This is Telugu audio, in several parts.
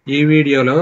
ఈ వీడియోలో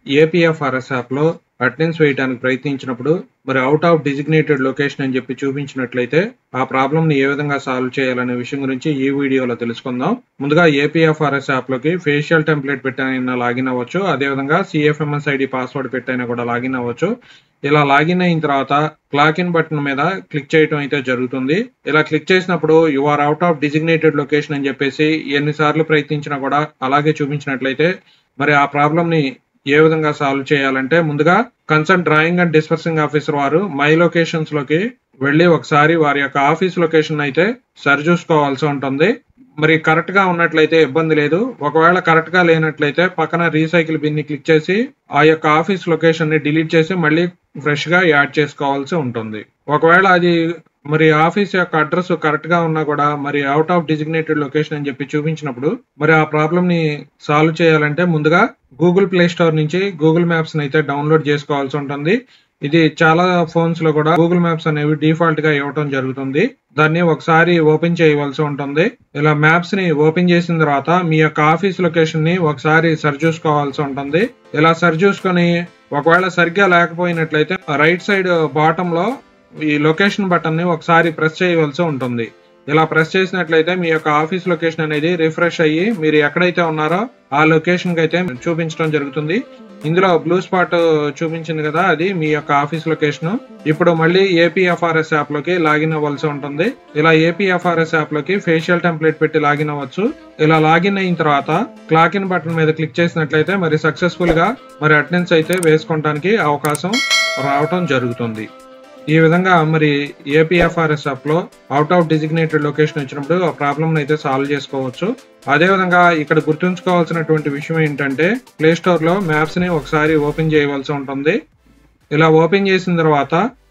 APFRS యాప్లో అటెండెన్స్ వేయడానికి ప్రయత్నించినప్పుడు మరి అవుట్ ఆఫ్ డిజిగ్నేటెడ్ లొకేషన్ అని చెప్పి చూపించినట్లయితే ఆ ప్రాబ్లమ్ని ఏ విధంగా సాల్వ్ చేయాలనే విషయం గురించి ఈ వీడియోలో తెలుసుకుందాం. ముందుగా APFRS యాప్లోకి ఫేషియల్ టెంప్లెట్ పెట్టైనా లాగిన్ అవ్వచ్చు, అదేవిధంగా CFMS ID పాస్వర్డ్ పెట్టైనా కూడా లాగిన్ అవ్వచ్చు. ఇలా లాగిన్ అయిన తర్వాత క్లాక్ ఇన్ బటన్ మీద క్లిక్ చేయడం అయితే జరుగుతుంది. ఇలా క్లిక్ చేసినప్పుడు you are out of designated location అని చెప్పేసి ఎన్నిసార్లు ప్రయత్నించినా కూడా అలాగే చూపించినట్లయితే మరి ఆ ప్రాబ్లమ్ ని ఏ విధంగా సాల్వ్ చేయాలంటే ముందుగా concern drawing and dispersing officer వారు మై లొకేషన్స్ లోకి వెళ్ళి ఒకసారి వారి యొక్క ఆఫీస్ లొకేషన్ అయితే సరి చూసుకోవాల్సి ఉంటుంది. మరి కరెక్ట్ గా ఉన్నట్లయితే ఇబ్బంది లేదు. ఒకవేళ కరెక్ట్ గా లేనట్లయితే పక్కన రీసైకిల్ బిన్ ని క్లిక్ చేసి ఆ యొక్క ఆఫీస్ లొకేషన్ ని డిలీట్ చేసి మళ్ళీ ఫ్రెష్ గా యాడ్ చేసుకోవాల్సి ఉంటుంది. ఒకవేళ అది మరి ఆఫీస్ యొక్క అడ్రస్ కరెక్ట్ గా ఉన్నా కూడా మరి అవుట్ ఆఫ్ డిజిగ్నేటెడ్ లొకేషన్ అని చెప్పి చూపించినప్పుడు మరి ఆ ప్రాబ్లమ్ ని సాల్వ్ చేయాలంటే ముందుగా గూగుల్ ప్లే స్టోర్ నుంచి గూగుల్ మ్యాప్స్ అయితే డౌన్లోడ్ చేసుకోవాల్సి ఉంటుంది. ఇది చాలా ఫోన్స్ లో కూడా గూగుల్ మ్యాప్స్ అనేవి డిఫాల్ట్ గా ఇవ్వటం జరుగుతుంది. దాన్ని ఒకసారి ఓపెన్ చేయవలసి ఉంటుంది. ఇలా మ్యాప్స్ ని ఓపెన్ చేసిన తర్వాత మీ యొక్క ఆఫీస్ లొకేషన్ ని ఒకసారి సరి చూసుకోవాల్సి ఉంటుంది. ఇలా సరి చూసుకొని ఒకవేళ సరిగ్గా లేకపోయినట్లయితే రైట్ సైడ్ బాటమ్ లో ఈ లొకేషన్ బటన్ ని ఒకసారి ప్రెస్ చేయవలసి ఉంటుంది. ఇలా ప్రెస్ చేసినట్లయితే మీ యొక్క ఆఫీస్ లొకేషన్ అనేది రిఫ్రెష్ అయ్యి మీరు ఎక్కడైతే ఉన్నారో ఆ లొకేషన్ కి అయితే చూపించడం జరుగుతుంది. ఇందులో బ్లూ స్పాట్ చూపించింది కదా, అది మీ యొక్క ఆఫీస్ లొకేషన్. ఇప్పుడు మళ్ళీ APFRS యాప్ లోకి లాగిన్ అవ్వాల్సి ఉంటుంది. ఇలా APFRS యాప్ లోకి ఫేషియల్ టెంప్లెట్ పెట్టి లాగిన్ అవ్వచ్చు. ఇలా లాగిన్ అయిన తర్వాత క్లాక్ ఇన్ బటన్ మీద క్లిక్ చేసినట్లయితే మరి సక్సెస్ఫుల్ గా మరి అటెండెన్స్ అయితే వేసుకోవడానికి అవకాశం రావటం జరుగుతుంది. ఈ విధంగా మరి APFRS యాప్ లో అవుట్ ఆఫ్ డిజిగ్నేటెడ్ లొకేషన్ వచ్చినప్పుడు ఆ ప్రాబ్లమ్ అయితే సాల్వ్ చేసుకోవచ్చు. అదే విధంగా ఇక్కడ గుర్తుంచుకోవాల్సినటువంటి విషయం ఏంటంటే ప్లే స్టోర్ లో మ్యాప్స్ ని ఒకసారి ఓపెన్ చేయవలసి ఉంటుంది. ఇలా ఓపెన్ చేసిన తర్వాత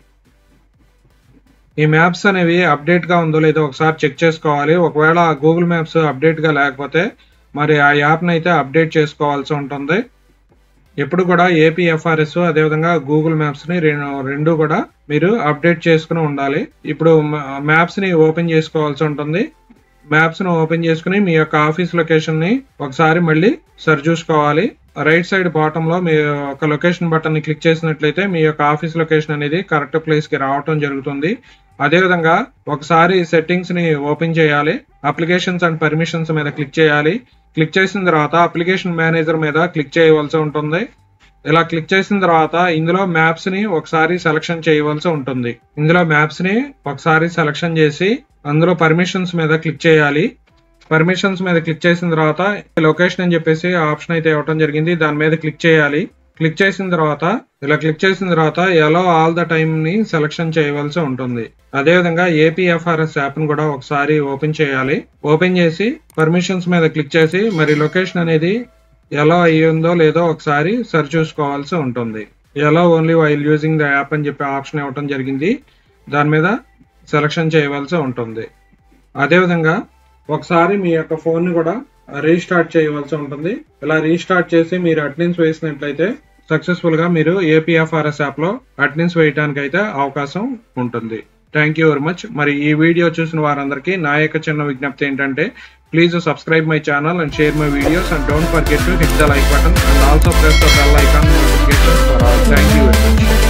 ఈ మ్యాప్స్ అనేవి అప్డేట్ గా ఉందో లేదో ఒకసారి చెక్ చేసుకోవాలి. ఒకవేళ గూగుల్ మ్యాప్స్ అప్డేట్ గా లేకపోతే మరి ఆ యాప్ ని అయితే అప్డేట్ చేసుకోవాల్సి ఉంటుంది. ఎప్పుడు కూడా APFRS అదేవిధంగా గూగుల్ మ్యాప్స్ ని రెండు కూడా మీరు అప్డేట్ చేసుకుని ఉండాలి. ఇప్పుడు మ్యాప్స్ ని ఓపెన్ చేసుకోవాల్సి ఉంటుంది. మ్యాప్స్ ను ఓపెన్ చేసుకుని మీ యొక్క ఆఫీస్ లొకేషన్ ని ఒకసారి మళ్ళీ సరి చూసుకోవాలి. రైట్ సైడ్ బాటమ్ లో మీ యొక్క లొకేషన్ బటన్ ని క్లిక్ చేసినట్లయితే మీ యొక్క ఆఫీస్ లొకేషన్ అనేది కరెక్ట్ ప్లేస్ కి రావటం జరుగుతుంది. అదే విధంగా ఒకసారి సెట్టింగ్స్ ని ఓపెన్ చేయాలి. అప్లికేషన్స్ అండ్ పర్మిషన్స్ మీద క్లిక్ చేయాలి. క్లిక్ చేసిన తర్వాత అప్లికేషన్ మేనేజర్ మీద క్లిక్ చేయవలసి ఉంటుంది. ఇలా క్లిక్ చేసిన తర్వాత ఇందులో మ్యాప్స్ ని ఒకసారి సెలక్షన్ చేయవలసి ఉంటుంది. ఇందులో మ్యాప్స్ ని ఒకసారి సెలక్షన్ చేసి అందులో పర్మిషన్స్ మీద క్లిక్ చేయాలి. పర్మిషన్స్ మీద క్లిక్ చేసిన తర్వాత లొకేషన్ అని చెప్పేసి ఆప్షన్ అయితే ఇవ్వడం జరిగింది. దాని మీద క్లిక్ చేయాలి. క్లిక్ చేసిన తర్వాత ఎలో ఆల్ ద టైమ్ ని సెలక్షన్ చేయవలసి ఉంటుంది. అదేవిధంగా APFRS యాప్ ని కూడా ఒకసారి ఓపెన్ చేయాలి. ఓపెన్ చేసి పర్మిషన్స్ మీద క్లిక్ చేసి మరి లొకేషన్ అనేది ఎలా అయ్యిందో లేదో ఒకసారి సరి చూసుకోవాల్సి ఉంటుంది. Allow only while using the app అని చెప్పి ఆప్షన్ ఇవ్వడం జరిగింది. దాని మీద సెలక్షన్ చేయవలసి ఉంటుంది. అదేవిధంగా ఒకసారి మీ యొక్క ఫోన్ ని కూడా రీస్టార్ట్ చేయవలసి ఉంటుంది. ఇలా రీస్టార్ట్ చేసి మీరు అటెండెన్స్ వేసినట్లయితే సక్సెస్ఫుల్ గా మీరు APFRS యాప్ లో అటెండెన్స్ వేయడానికి అయితే అవకాశం ఉంటుంది. Thank you very much. మరి ఈ వీడియో చూసిన వారందరికీ నా యొక్క చిన్న విజ్ఞప్తి ఏంటంటే please subscribe my channel and share my videos and don't forget to hit the like button and also press the bell icon notifications for all. Thank you very much.